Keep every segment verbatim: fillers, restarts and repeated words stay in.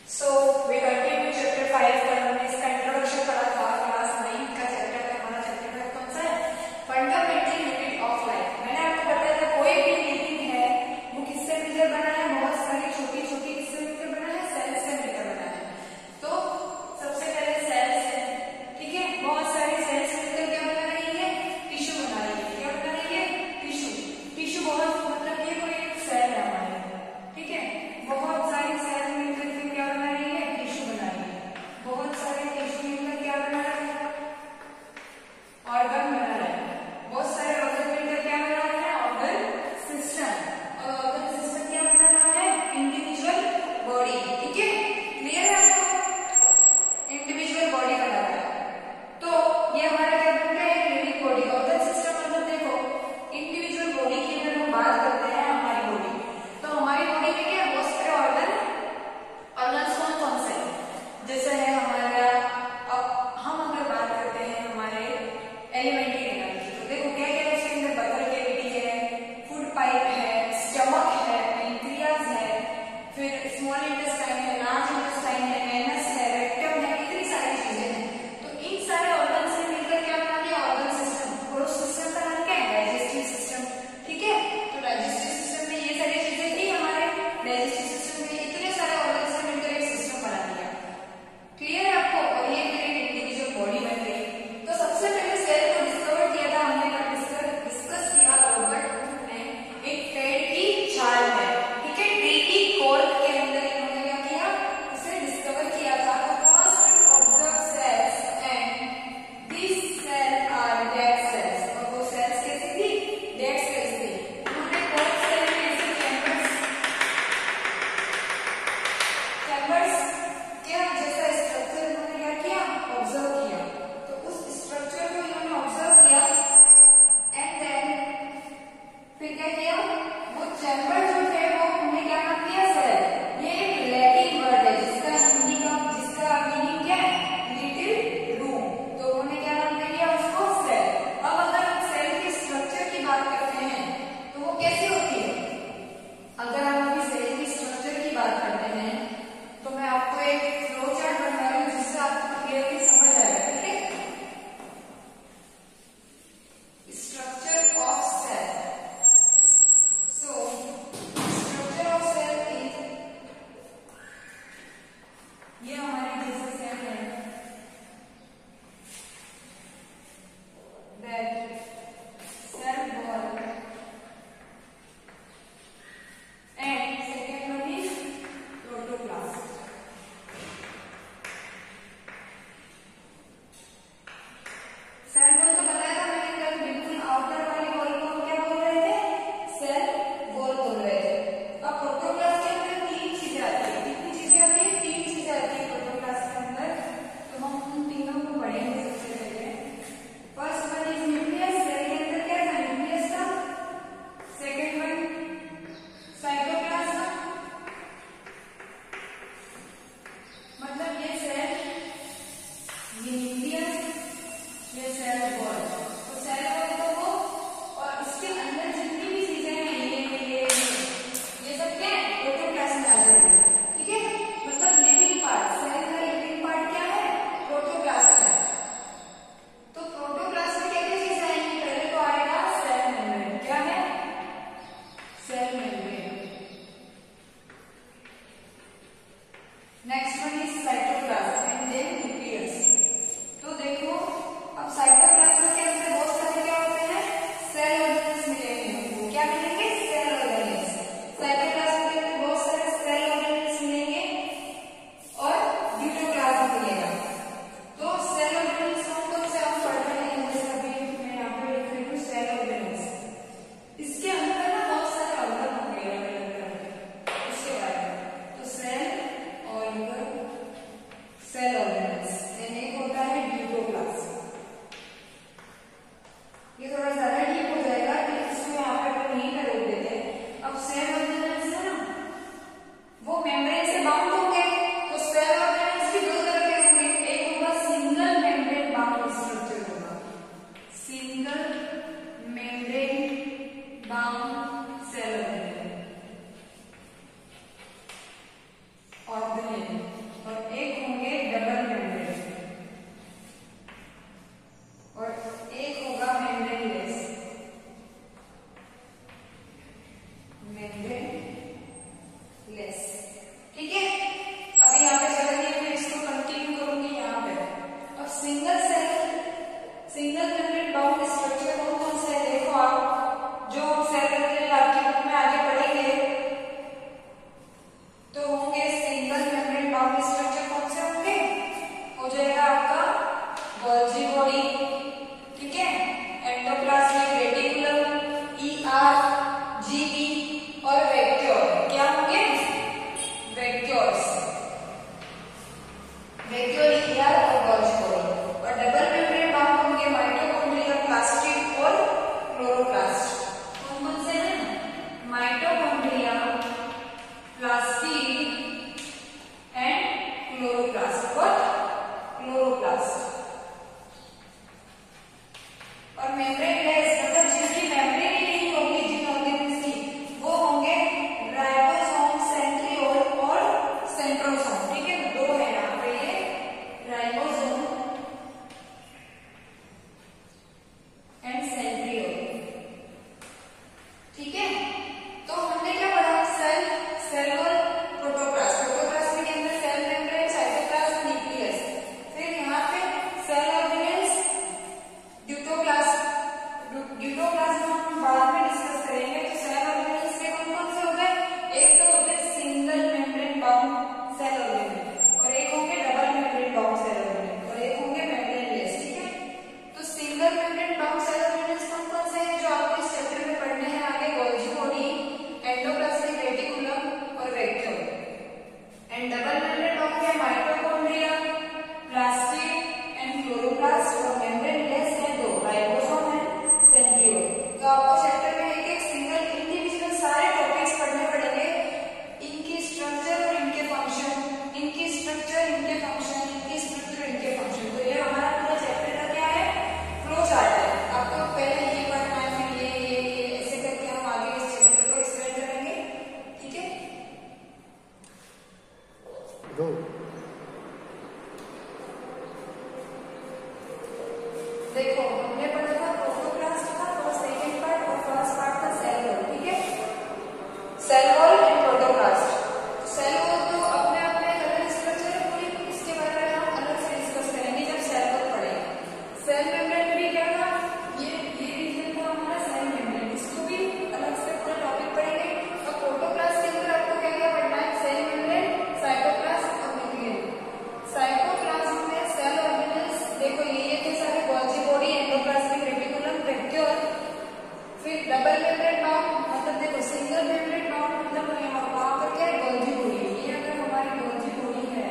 So we continue chapter five का। हमने इसका इंट्रोडक्शन पढ़ा था। क्लास नाइन का चैप्टर है हमारा। चैप्टर का कौन सा है? Fundamental unit of life. मैंने आपको बताया था कोई भी लिविंग है वो किससे मिलकर बना है? बहुत सारी छोटी छोटी किससे मिलकर बना है? सेल्स से मिलकर बना है। तो सबसे पहले सेल्स है, ठीक है। बहुत सारी सेल्स मिलकर क्या बना रही है? टिश्यू बना रही है। क्या बना रही है? टिश्यू। टिश्यू बहुत मतलब ये कोई एक सेल है हमारे, ठीक है। बहुत सारी सेल मिलकर क्या बना रही है? टिश्यू बना रही है। बहुत सारे टिश्यू मिलकर क्या बना रहे हैं? ऑर्गन बना रहे हैं। बहुत सारे ऑर्गन मिलकर क्या बना रहे हैं? Organ system. और ऑर्गन सिस्टम क्या बना रहा है? इंडिविजुअल बॉडी, ठीक है। क्लियर है आपको? इंडिविजुअल बॉडी बना रहा है। तो ये हमारा क्या बन रहा है? Living body. ऑर्गन सिस्टम मतलब देखो इंडिविजुअल बॉडी की अगर हम बात करते हैं, हमारी बॉडी, तो हमारी बॉडी में क्या बहुत सारे ऑर्गन ऑर्गन्स कौन कौन से हैं? जैसे है हमारा, अब हम अगर बात करते हैं हमारे एलिमेंट्री एनर्जी, तो देखो क्या क्या है उसके अंदर? बकल कैविटी है, फूड पाइप है, स्टमक है, पेनक्रियाज है, फिर स्मॉल इंटेस्टाइन है, लार्ज इंटेस्टाइन है, एनस है, रेक्टम है, इतनी सारी चीजें हैं। तो इन सारे ऑर्गन से मिलकर क्या बना दिया? Organ system. और उस सिस्टम का नाम क्या है? डाइजेस्टिव सिस्टम, ठीक है। तो डाइजेस्टिव सिस्टम में ये सारी चीजें थी हमारे। डाइजेस्टिव सिस्टम में इतने सारे ऑर्गन से मिलकर एक सिस्टम बना दिया। क्लियर है आपको? और ये फिर एक इंडिविजुअल बॉडी बन गई। तो सबसे पहले सेल को डिस्कवर किया था हमने, कब डिस्कस किया? रॉबर्ट हुक ने एक पेड़ की छाल में, ठीक है, ट्री की कोर्क के अंदर इन्होंने क्या किया? इसे डिस्कवर किया था। तो first observe cells and this cell are dead cells. और वो सेल्स कैसी थी? डेड सेल्स थी। उन्होंने कोर्क सेल में ऐसे चैम्बर्स चैम्बर्स क्या जैसा स्ट्रक्चर इन्होंने क्या किया? ऑब्जर्व किया। तो उस स्ट्रक्चर को इन्होंने ऑब्जर्व किया एंड देन फिर क्या किया? वो चैम्बर जो थे वो उन्हें क्या नाम दिया? सेल। ये एक लैटिन वर्ड है जिसका हिंदी का जिसका मीनिंग क्या है? Little room. तो उन्होंने क्या नाम दे दिया उसको? सेल। अब अगर हम सेल के स्ट्रक्चर की बात करते हैं तो वो कैसी होती है? अगर हम अभी सेल की स्ट्रक्चर की बात करते हैं तो मैं आपको एक फ्लो चार्ट बना रही हूँ जिससे आपको क्लियरली समझ आएगा, ठीक है। Structure of cell. So structure of cell is, ये हमारे जैसे सेल है that cell wall and second one is protoplast. Cell wall तो बताया था मैंने कल, बिल्कुल आउटर वाली वॉल को हम क्या बोल रहे थे? सेल वॉल बोल रहे थे। अब प्रोटोप्लास्ट के अंदर तीन चीजें आती है। कितनी चीजें आती है? तीन चीजें आती है प्रोटोप्लास्ट के अंदर। तो हम उन तीनों को पढ़ेंगे सबसे पहले। First one is nucleus. Cell के अंदर क्या था? न्यूक्लियस था। सेकेंड वन साइटोप्लाज्म, मतलब ये सेल, ये न्यूक्लियस, ये सेल वॉल। तो सेल वॉल तो वो, और इसके अंदर जितनी भी चीजें हैं ये ये ये ये सब क्या है? प्रोटोप्लास्ट में आ जाएगी, ठीक है। मतलब लिविंग पार्ट, सेल का लिविंग पार्ट क्या है? प्रोटोप्लास्ट है। तो प्रोटोप्लास्ट में क्या क्या चीजें आएंगी? पहले तो आएगा सेल मेम्ब्रेन। क्या है? Cell membrane. Next one is cytoplasm and then nucleus. तो देखो अब साइटोप्लाज्म के अंदर बहुत सारे क्या होते हैं? सेल ऑर्गेनेल्स मिलेंगे हमको। क्या मिलेंगे? Cell organelles. साइटोप्लाज्म के अंदर बहुत सारे सेल ऑर्गेनेल्स मिलेंगे और न्यूक्लियोप्लाज्म मिलेगा। तो सेल ऑर्गेनेल्स कौन कौन से हम पढ़ रहे हैं? जैसे अभी मैं यहाँ पे लिख रही हूँ सेल ऑर्गेनेल्स। इसके अंदर ना बहुत सारे ऑर्गन होंगे अलग अलग तरह के, उसके बारे में। तो cell organ vacuoles, vacuole ER और गॉल्जी बॉडी। और डबल मेम्ब्रेन बाउंड होंगे माइटोकॉन्ड्रिया, प्लास्टिड और क्लोरोप्लास्ट। कौन कौन से हैं? माइटोकॉन्ड्रिया, प्लास्टिड एंड क्लोरोप्लास्ट और क्लोरोप्लास्ट। और मेम्ब्रेनलेस मतलब जिनकी मेम्ब्रेन ही नहीं होगी, जिन ऑर्गेनेल्स की, वो होंगे राइबोसोम, सेंट्रियोल और सेंट्रोसोम। ठीक है, दो है यहाँ पे, ये राइबोसोम एंड सेंट्रियोल। ठीक है, तो हमने क्या पढ़ा? Cell, cell wall, protoplast. Protoplast के अंदर सेल मेम्ब्रेन, साइटोप्लाज्म, न्यूक्लियस। फिर यहाँ पे सेल ऑर्गेनेल्स, ड्यूटोप्लाज्म। ड्यूटोप्लाज्म हम बाद में डिस्कस करेंगे। तो सेल ऑर्गेनेल्स में कौन कौन से हो गए? एक तो होते हैं single membrane bound cell organelle, और एक होंगे double membrane bound cell organelle, और एक होंगे मेम्ब्रेनलेस। ठीक है, तो single membrane bound cell organelles कौन कौन से हैं जो आपको इस चैप्टर में पढ़ने हैं आगे? गोल्जी बॉडी, एंडोप्लाज्मिक रेटिकुलम और vacuole. And double membrane bound है माइटोकॉन्ड्रिया, प्लास्टिड एंड क्लोरोप्लास्ट, और मेम्ब्रेनलेस है दो, राइबोसोम एंड सेंट्रियोल। तो आपको चैप्टर में एक एक सिंगल इंडिविजुअल सारे टॉपिक्स पढ़ने पड़ेंगे, इनकी स्ट्रक्चर और इनके फंक्शन, इनकी स्ट्रक्चर, इनके फंक्शन, इनकी स्ट्रक्चर, इनके फंक्शन। तो ये हमारा पूरा चैप्टर का क्या है? फ्लो चार्ट है। आपको पहले ये पढ़ना है, फिर ये ये ये ऐसे करके हम आगे इस चैप्टर को एक्सप्लेन करेंगे। ठीक है, दो देखो हमने पढ़ा था प्रोटोप्लास्ट का और सेकंड पार्ट और फर्स्ट पार्ट था सेल वॉल। ठीक है, cell wall and protoplast. Cell wall तो अपने आप में एक अलग स्ट्रक्चर है पूरी, इसके बारे में हम अलग से डिस्कस करेंगे जब सेल वॉल पढ़ेंगे। सेल मेम्ब्रेन में भी क्या था? ये ये रीजन था हमारा सेल मेम्ब्रेन, इसको भी अलग से पूरा टॉपिक पढ़ेंगे। और प्रोटोप्लास्ट के अंदर आपको क्या क्या पढ़ना है? सेल मेम्ब्रेन, साइटोप्लाज्म और न्यूक्लियस। साइटोप्लाज्म में सेल ऑर्गेनेल्स, देखो ये ये थे सारे, Golgi body, endoplasmic reticulum, vacuole. फिर डबल मेम्ब्रेन बाउंड मतलब देखो सिंगल मेम्ब्रेन बाउंड मतलब वहां पर क्या है? Golgi body. ये अगर हमारी गोल्जी बॉडी है,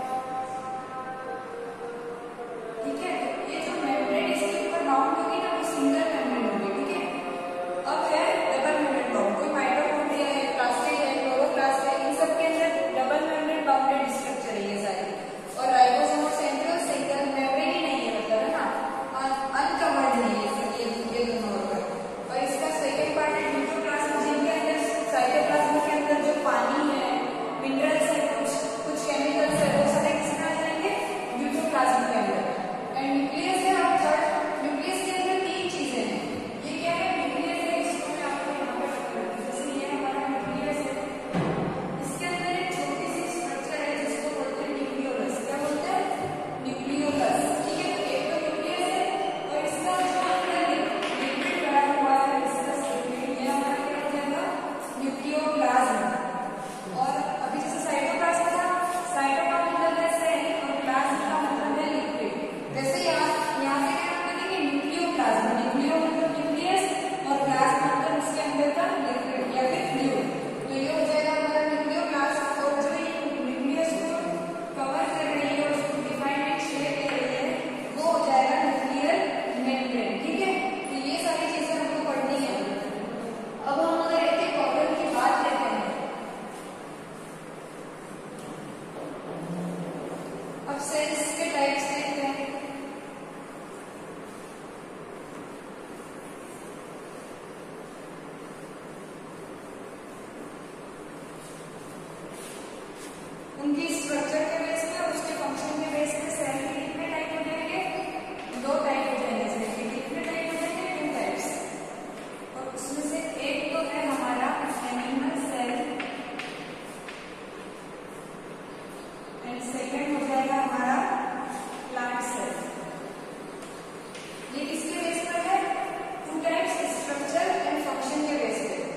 ठीक है, तो ये जो मेम्ब्रेन इसके ऊपर बाउंड होगी ना, वो सिंगल मेम्ब्रेन होगी। ठीक है, अब है डबल मेम्ब्रेन बाउंड, कोई माइटोकॉन्ड्रिया है, प्लास्टिड है, क्लोरोप्लास्ट है, इन सब के अंदर डबल मेम्ब्रेन बाउंडेड स्ट्रक्चर है ये सारे। और राइबोसोम और सेंट्रियोल सिंगल मेम्ब्रेन ही नहीं है, मतलब है ना, अनकवर्ड नहीं है ये ये दोनों वर्कर। और इसका सेकंड पार्ट है ड्यूटोप्लाज्म, जिनके अंदर साइटोप्लाज्म के अंदर जो पानी है, मिनरल्स है, कुछ कुछ केमिकल्स है, वो सारे किसमें आ जाएंगे? ड्यूटोप्लाज्म के अंदर। एंड न्यूक्लियस है और थर्ड, न्यूक्लियस के अंदर तीन चीजें हैं। ये क्या है? न्यूक्लियस है, इसको मैं आपको यहाँ पे बता दूं। जैसे ये हमारा न्यूक्लियस है, इसके अंदर एक छोटी सी स्ट्रक्चर है जिसको बोलते हैं न्यूक्लियोलस। क्या बोलते हैं? न्यूक्लियोलस। ठीक है, तो एक तो न्यूक्लियस है और इसका जो अंदर लिक्विड भरा हुआ है, इसका लिक्विड, ये हमारा क्या हो जाएगा? न्यूक्लियोप्लाज्म। और अभी जैसे साइटोप्लाज्म था, साइटोप्लाज्म मतलब ऐसे है और प्लाज्म का मतलब है लिक्विड। वैसे यहाँ यहाँ पे क्या हम करेंगे? न्यूक्लियोप्लाज्म। न्यूक्लियो मतलब न्यूक्लियस और प्लाज्म मतलब इसके अंदर का लिक्विड या फिर फ्लूइड। तो ये हो जाएगा हमारा न्यूक्लियोप्लाज्म। और जो ये न्यूक्लियस को कवर कर रही है और उसको डिफाइंड एक शेप दे रही है, वो हो जाएगा न्यूक्लियर मेम्ब्रेन। ठीक है, तो ये सारी चीजें हमको पढ़नी है। अब हम अगर एक एक ऑर्गन की बात लेते हैं, अब सेल्स के टाइप्स देखते हैं। उनकी स्ट्रक्चर के बेस पे और उसके फंक्शन के बेस पे सेल के कितने टाइप हो जाएंगे? दो टाइप हो जाएंगे सेल के। कितने टाइप हो जाएंगे? Two types. और उसमें से एक तो है हमारा एनिमल सेल एंड सेकंड हो जाएगा हमारा प्लांट सेल। ये किसके बेस पर है? Two types, structure and function के बेस पे।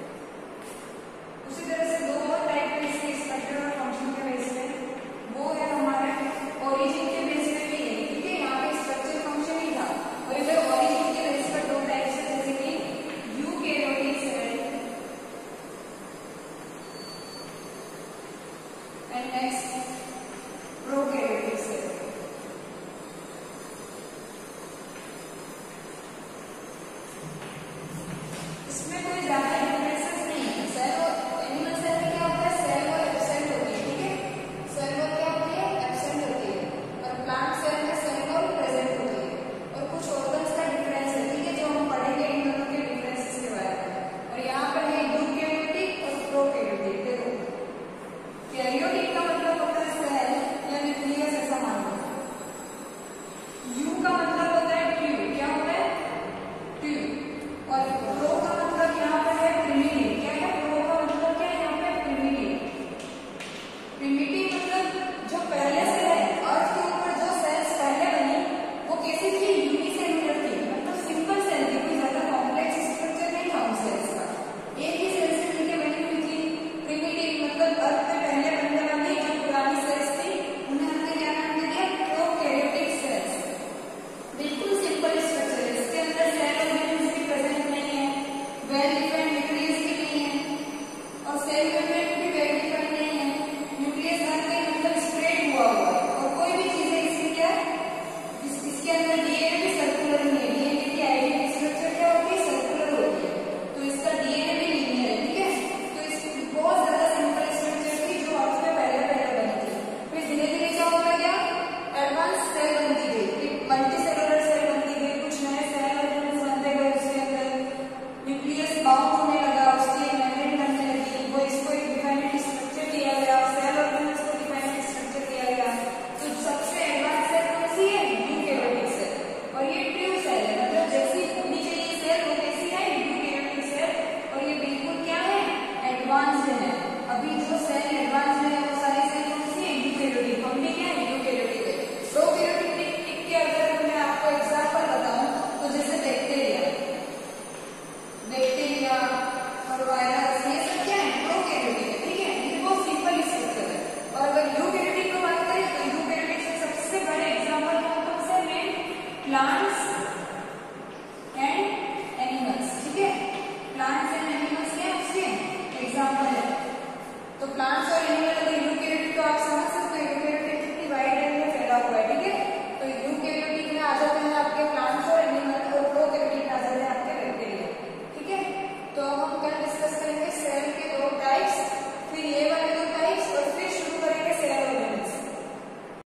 उसी तरह से दो और टाइप के इसके स्ट्रक्चर और फंक्शन के बेस पे, वो है हमारा ओरिजिन के बेस पे भी है। ठीक है, यहाँ पे स्ट्रक्चर फंक्शन ही था और इधर ओरिजिन के बेस पर दो टाइप्स है, जैसे कि eukaryotic cell and next prokaryotic cell. इसमें कोई ज्यादा डिफरेंसेस नहीं है। सेल और एनिमल सेल में क्या होता है, सेल वॉल एब्सेंट होती है, ठीक है, सेल वॉल क्या होती है, एब्सेंट होती है, और प्लांट सेल में सेल वॉल प्रेजेंट होती है, और कुछ ऑर्गन्स का डिफरेंस है, ठीक है, जो हम पढ़ेंगे इन दोनों के डिफरेंसेस के बारे में। और यहाँ पर है यूकैरियोटिक और प्रोकैरियोटिक। देखो कैरियोटिक का मतलब होता है सेल या न्यूक्लियस, ऐसा मान लो। यू का मतलब होता है ट्यूब, क्या होता है, ट्यूब। और प्रो का मतलब यहाँ पर है प्रिमिटिव, क्या है, प्रो का मतलब क्या है यहाँ पे, प्रिमिटिव। प्रिमिटिव